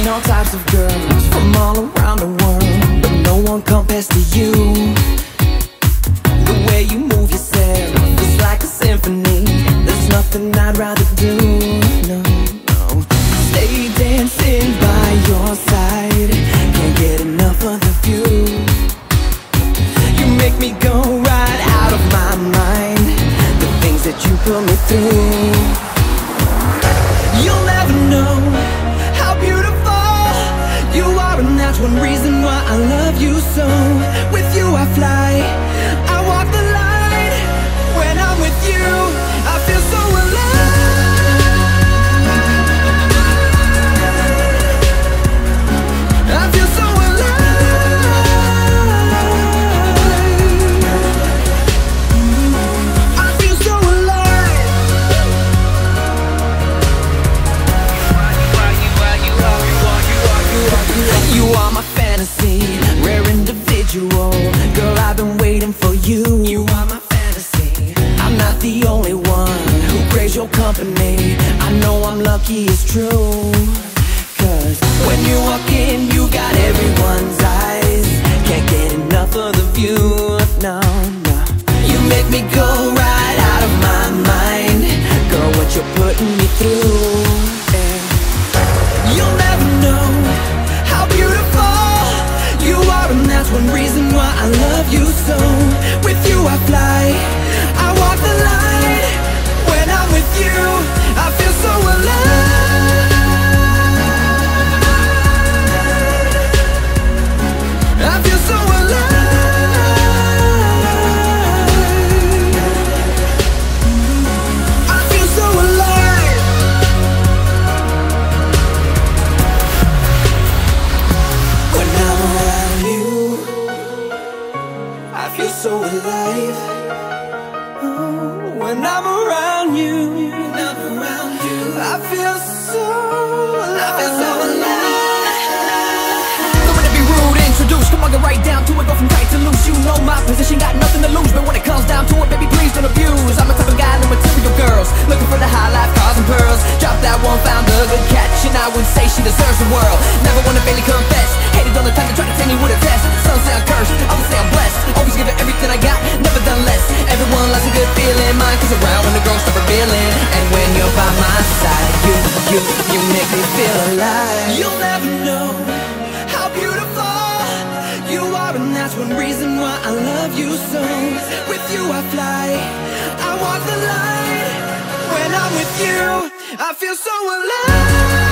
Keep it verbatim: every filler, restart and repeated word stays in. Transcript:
all types of girls from all around the world, but no one compares to you. The way you move yourself is like a symphony. There's nothing I'd rather do. No, no. Stay dancing by your side. Can't get enough of the view. You make me go right out of my mind. The things that you put me through. You'll never know how beautiful you are, and that's one reason why I love you so. With you I fly, I walk the line. When I'm with you, I feel so alive. I feel so you are my fantasy, rare individual. Girl, I've been waiting for you. You are my fantasy. I'm not the only one who craves your company. I know I'm lucky, it's true. Cause when you walk in, you got everyone's eyes. Can't get enough of the view. No, no. You make me go right out of my mind. Girl, what you're putting me through. And you'll never know how beautiful you are, and that's one reason why I love you so. With you I fly, I walk the line. When I'm with you, I feel so alive. I feel so alive. I feel so alive. When I'm around you, I feel so alive. Oh, when I'm around you, I'm around you, I feel so alive. I feel so alive. Don't wanna be rude, introduce. Come on, get right down to it. Go from tight to loose. You know my position, got nothing to lose. But when it comes down to it, baby, please don't abuse. I'm the type of guy, no material girls, looking for the high life, cars and pearls. Drop that one, found a good catch, and I would say she deserves the world. Never wanna fairly confess. Hated all the time to try to tell me what a test. Some say I'm cursed, others say I'm blessed. Always give it everything I got, never done less. Everyone loves a good feeling, mine comes around when the girls start revealing. And when you're by my side, you, you, you make me feel alive. You'll never know how beautiful you are, and that's one reason why I love you so. With you I fly, I walk the line. When I'm with you, I feel so alive.